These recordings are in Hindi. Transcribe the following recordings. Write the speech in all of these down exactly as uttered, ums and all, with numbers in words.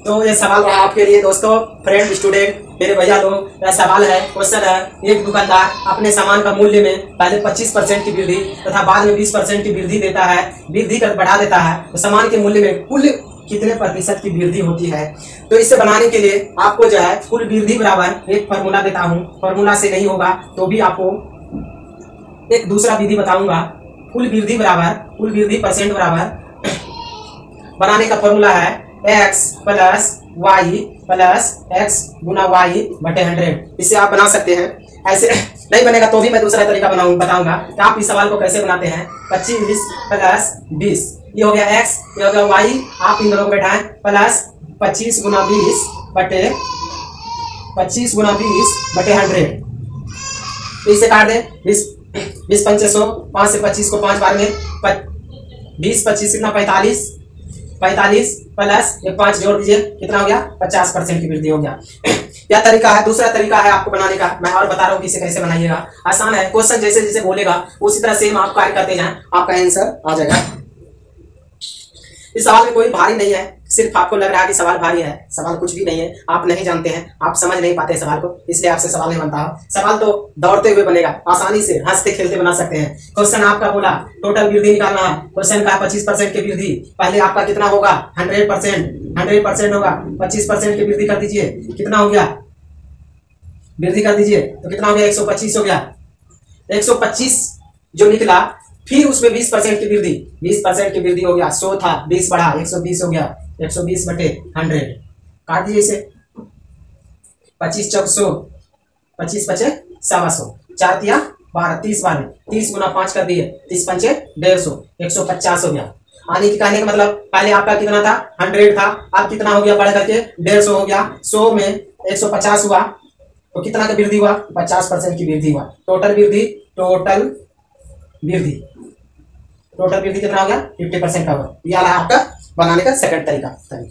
तो ये सवाल रहा आपके लिए दोस्तों, फ्रेंड स्टूडेंट मेरे भैया लोग। यह सवाल है, क्वेश्चन है, एक दुकानदार अपने सामान का मूल्य में पहले पच्चीस परसेंट की वृद्धि तथा बाद में बीस परसेंट की वृद्धि देता है, वृद्धि कर बढ़ा देता है, तो सामान के मूल्य में कुल कितने प्रतिशत की वृद्धि होती है। तो इसे बनाने के लिए आपको जो है कुल वृद्धि बराबर एक फॉर्मूला देता हूँ, फॉर्मूला से नहीं होगा तो भी आपको एक दूसरा विधि बताऊंगा। कुल वृद्धि बराबर कुल वृद्धि परसेंट बराबर बनाने का फॉर्मूला है x plus y plus x गुना वाई बटे हंड्रेड। इससे आप बना सकते हैं। ऐसे नहीं बनेगा तो भी मैं दूसरा तरीका बनाऊं बताऊंगा कि आप इस सवाल को कैसे बनाते हैं। पच्चीस प्लस बीस, ये हो गया x, ये हो गया y, आप इन दोनों को बैठाएं प्लस पच्चीस गुना बीस बटे पच्चीस गुना बीस बटे हंड्रेड। इससे काट दें, बीस बीस पंचे सौ, पाँच से पच्चीस को पाँच बार में बीस पच्चीस कितना पैंतालीस, पैंतालीस प्लस ये पांच जोड़ दीजिए, कितना हो गया पचास परसेंट की वृद्धि हो गया। यह तरीका है। दूसरा तरीका है आपको बनाने का, मैं और बता रहा हूँ कि इसे कैसे बनाइएगा। आसान है, क्वेश्चन जैसे जैसे बोलेगा उसी तरह सेम आप कार्य करते जाएं, आपका आंसर आ जाएगा। इस सवाल में कोई भारी नहीं है, सिर्फ आपको लग रहा है कि सवाल भारी है, सवाल कुछ भी नहीं है। आप नहीं जानते हैं, आप समझ नहीं पाते सवाल को, इसलिए आपसे सवाल नहीं बनता। सवाल तो दौड़ते हुए बनेगा, आसानी से हंसते खेलते बना सकते हैं। क्वेश्चन आपका बोला टोटल वृद्धि निकालना है, क्वेश्चन का पच्चीस परसेंट की वृद्धि, पहले आपका कितना होगा हंड्रेड परसेंट हंड्रेड परसेंट होगा, पच्चीस परसेंट की वृद्धि कर दीजिए, कितना हो गया वृद्धि कर दीजिए तो कितना हो गया एक सौ पच्चीस हो गया। एक सौ पच्चीस जो निकला, फिर उसमें बीस परसेंट की वृद्धि, बीस परसेंट की वृद्धि हो गया, सौ था बीस बढ़ा एक सौ बीस हो गया, एक सौ बीस बटे हंड्रेड। काट दीजिए इसे, पच्चीस चौक सौ, पच्चीस पचे सवा सौ, चार तिया बारह, तीस बारह, तीस गुना पांच कर दिए, तीस पंचे डेढ़ सौ, एक सौ पचास हो गया। आने की कहने का मतलब पहले आपका कितना था हंड्रेड था, अब कितना हो गया बढ़ करके डेढ़ सौ हो गया, सौ में एक सौ पचास हुआ तो कितना का वृद्धि हुआ पचास परसेंट की वृद्धि हुआ। टोटल वृद्धि टोटल वृद्धि टोटल वृद्धि कितना हो गया फिफ्टी परसेंट का हुआ। यह रहा आपका बनाने का सेकंड तरीका।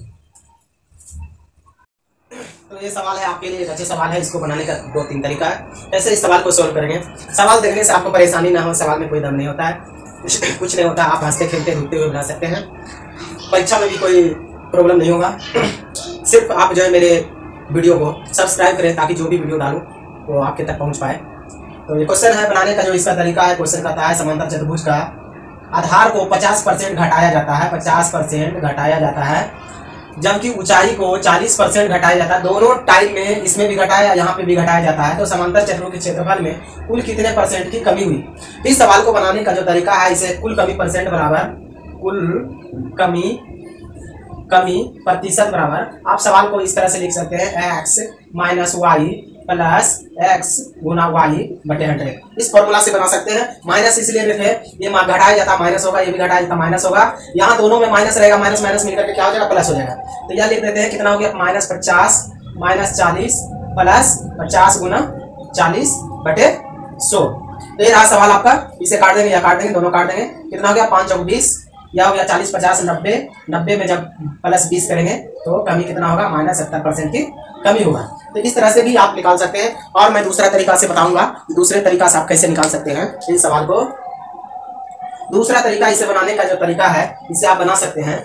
तो ये सवाल है आपके लिए, एक अच्छे सवाल है, इसको बनाने का दो तीन तरीका है। ऐसे इस सवाल को सोल्व करेंगे। सवाल देखने से आपको परेशानी ना हो, सवाल में कोई दम नहीं होता है, कुछ नहीं होता, आप हंसते खेलते धूपते हुए बना सकते हैं। परीक्षा में भी कोई प्रॉब्लम नहीं होगा। सिर्फ आप जो है मेरे वीडियो को सब्सक्राइब करें ताकि जो भी वीडियो डालूं वो आपके तक पहुंच पाए। तो ये क्वेश्चन है बनाने का, जो इसका तरीका है, क्वेश्चन कहता है समांतर चतुर्भुज का आधार को पचास परसेंट घटाया जाता है, पचास परसेंट घटाया जाता है, जबकि ऊंचाई को चालीस परसेंट घटाया जाता है। दोनों टाइप में, इसमें भी घटाया यहाँ पे भी घटाया जाता है। तो समांतर चतुर्भुज के क्षेत्रफल में कुल कितने परसेंट की कमी हुई। इस सवाल को बनाने का जो तरीका है, इसे कुल कमी परसेंट बराबर कुल कमी कमी प्रतिशत बराबर, आप सवाल को इस तरह से लिख सकते हैं x minus y plus x गुना वाई बटे हंड्रेड। इस फॉर्मूला से बना सकते हैं। माइनस इसलिए लिखे, ये घटाया जाता माइनस होगा, ये भी घटाया जाता माइनस होगा, यहाँ दोनों में माइनस रहेगा, माइनस माइनस मिलकर के क्या हो जाएगा प्लस हो जाएगा। तो यह लिख देते हैं, कितना हो गया माइनस पचास माइनस चालीस प्लस पचास गुना चालीस बटे सौ। तो ये रहा सवाल आपका, इसे काट देंगे या काट देंगे, दोनों काट देंगे, कितना हो गया पाँच चौक बीस, यह हो गया चालीस पचास नब्बे, नब्बे में जब प्लस बीस करेंगे तो कमी कितना होगा माइनस सत्तर परसेंट की कमी होगा। तो इस तरह से भी आप निकाल सकते हैं, और मैं दूसरा तरीका से बताऊंगा, दूसरे तरीका से आप कैसे निकाल सकते हैं इन सवाल को। दूसरा तरीका इसे बनाने का जो तरीका है, इसे आप बना सकते हैं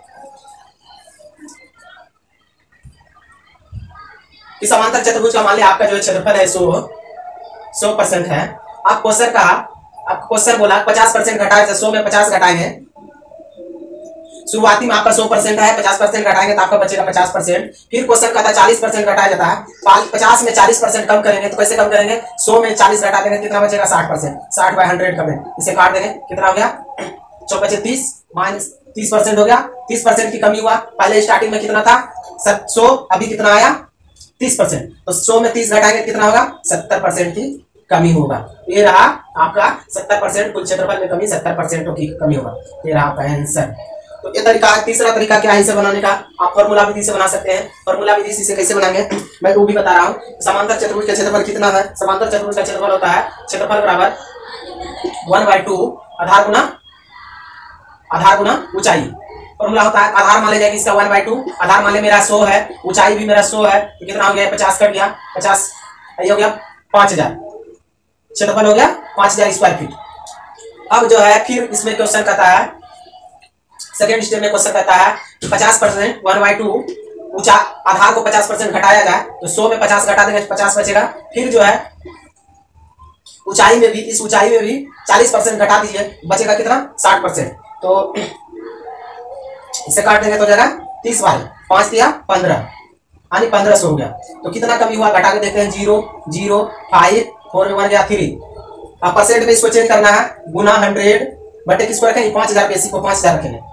कि समांतर चतुर्भुज का मान लिया आपका जो क्षेत्रफल है सौ सौ परसेंट है। आप क्वेश्चन का आप क्वेश्चन बोला पचास परसेंट घटाए, सौ में पचास घटाएंगे, शुरुआती में आपका सौ परसेंट है, पचास परसेंट घटाएंगे तो आपका बचेगा पचास परसेंट। फिर क्वेश्चन कहता है चालीस परसेंट घटाया जाता है, पचास में चालीस परसेंट कम करेंगे तो कैसे कम करेंगे, सौ में चालीस घटा देंगे कितना बचेगा साठ परसेंट, साठ बाय हंड्रेड कर देंगे, इसे काट देंगे, कितना हो गया चौपचे तीस माइनस तीस परसेंट हो गया, तीस परसेंट की कमी हुआ। पहले स्टार्टिंग में कितना था सौ, अभी कितना आया तीस परसेंट, तो सौ में तीस घटाएंगे कितना होगा सत्तर परसेंट की कमी होगा। ये रहा आपका सत्तर परसेंट, कुल क्षेत्रफल में कमी सत्तर परसेंट की कमी होगा। ये रहा आपका आंसर। तो ये तरीका है। तीसरा तरीका क्या है इसे बनाने का, आप फॉर्मूला विधि से बना सकते हैं। फॉर्मूला विधि से कैसे बनाएंगे मैं वो भी बता रहा हूँ। समांतर चतुर्भुज का क्षेत्रफल कितना है, समांतर चतुर्भुज का क्षेत्रफल होता है क्षेत्रफल बराबर वन बाई टू आधार गुना आधार गुना ऊंचाई। फॉर्मूला होता है आधार मान लीजिए इसका वन बाई टू, आधार मान ले मेरा सौ है, ऊंचाई भी मेरा सौ है, तो कितना हो गया पचास कट गया, पचास ये हो गया पांच हजार, क्षेत्रफल हो गया पांच हजार स्क्वायर फीट। अब जो है फिर इसमें क्वेश्चन कहता है, सेकेंड स्टेप में क्वेश्चन कहता है पचास परसेंट वन बाई टू ऊंचा आधार को पचास परसेंट घटाया जाए तो सौ में पचास घटा देंगे पचास बचेगा। फिर जो है ऊंचाई में भी, इस ऊंचाई में भी चालीस परसेंट घटा दीजिए, बचेगा कितना साठ परसेंट। तो इसे काट देंगे तो जाएगा तीस वाले, पांच दिया पंद्रह, यानी पंद्रह सौ हो गया। तो कितना कमी हुआ घटा के देखते हैं, जीरो जीरो फाइव फोर में बन गया थ्री। अब परसेंट में इसको चेंज करना है, गुना हंड्रेड बटे किसको रखेंगे, पांच हजार पे, इसी को पांच हजार रखेंगे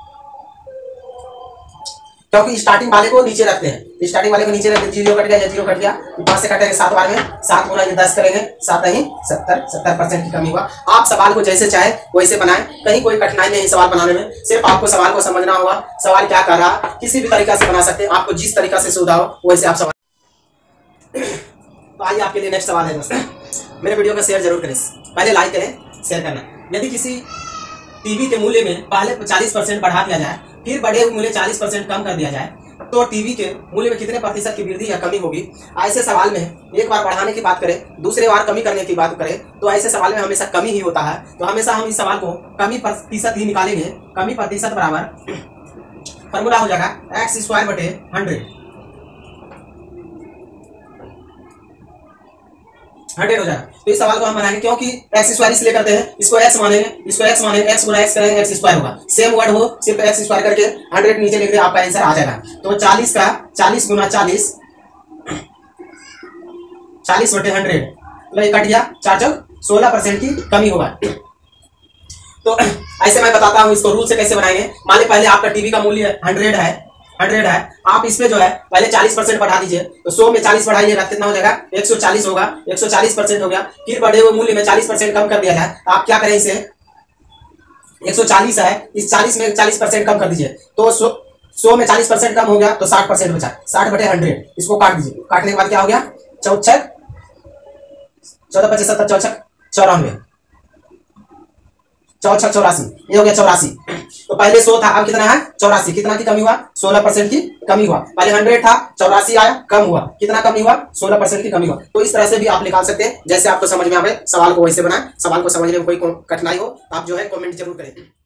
क्योंकि स्टार्टिंग वाले को नीचे रखते हैं। स्टार्टिंग वाले को नीचे रखते, जीरो कट गया या जीरो कट गया, पांच से कटेंगे सात बार में, सात गुना दस करेंगे, सात नहीं सत्तर, सत्तर परसेंट की कमी हुआ। आप सवाल को जैसे चाहे वैसे बनाएं, कहीं कोई कठिनाई नहीं सवाल बनाने में, सिर्फ आपको सवाल को समझना होगा, सवाल क्या कर रहा, किसी भी तरीका से बना सकते हैं, आपको जिस तरीका से सुविधा हो वैसे आप सवाल। तो आइए आपके लिए नेक्स्ट सवाल है दोस्तों, मेरे वीडियो को शेयर जरूर करें, पहले लाइक करें, शेयर करना। यदि किसी टीवी के मूल्य में पहले चालीस परसेंट बढ़ा दिया जाए, फिर बढ़े हुए मूल्य चालीस परसेंट कम कर दिया जाए, तो टीवी के मूल्य में कितने प्रतिशत की वृद्धि या कमी होगी। ऐसे सवाल में एक बार बढ़ाने की बात करें, दूसरे बार कमी करने की बात करें, तो ऐसे सवाल में हमेशा कमी ही होता है। तो हमेशा हम इस सवाल को कमी प्रतिशत ही निकालेंगे। कमी प्रतिशत बराबर फॉर्मूला हो जाएगा एक्स स्क्वायर बटे हंड्रेड, हंड्रेड हो जाएगा। तो इस सवाल को हम बनाएंगे क्योंकि एक्स स्क्वायर इसलिए करते हैं, इसको एक्स मानेंगे, इसको एक्स मानेंगे, एक्स गुना एक्स करेंगे, एक्स स्क्वायर होगा, सेम वर्ड हो सिर्फ एक्स स्क्वायर करके हंड्रेड नीचे लिख दे, आपका आंसर आ जाएगा। तो चालीस का चालीस गुना चालीस, चालीस बटे हंड्रेड, तो ये कट गया, चार चौक सोलह परसेंट की कमी होगा। तो ऐसे मैं बताता हूं इसको रूल से कैसे बनाएंगे। मान लीजिए पहले आपका टीवी का मूल्य हंड्रेड है, हंड्रेड है, आप इसमें जो है पहले चालीस परसेंट बढ़ा दीजिए, तो सौ में चालीस बढ़ाइएगा कितना हो जाएगा, एक सौ चालीस होगा, एक सौ चालीस परसेंट हो गया। फिर बढ़े हुए मूल्य में चालीस परसेंट कम कर दिया जाए, तो आप क्या करें, इसे एक सौ चालीस है, इस चालीस में चालीस परसेंट कम कर दीजिए, तो सौ में चालीस परसेंट कम हो गया तो साठ परसेंट बचा, साठ बटे हंड्रेड, इसको काट दीजिए। काटने के बाद क्या हो गया, चौछक चौदह पच्चीस सत्तर चौछक चौरानवे, चौछक चौरासी, ये हो गया चौरासी। तो पहले सौ था, अब कितना है चौरासी, कितना की कमी हुआ, सोलह परसेंट की कमी हुआ। पहले हंड्रेड था, चौरासी आया, कम हुआ, कितना कमी हुआ, सोलह परसेंट की कमी हुआ। तो इस तरह से भी आप निकाल सकते हैं, जैसे आपको समझ में आवे, सवाल को वैसे बनाए। सवाल को समझने में कोई कठिनाई हो आप जो है कमेंट जरूर करें।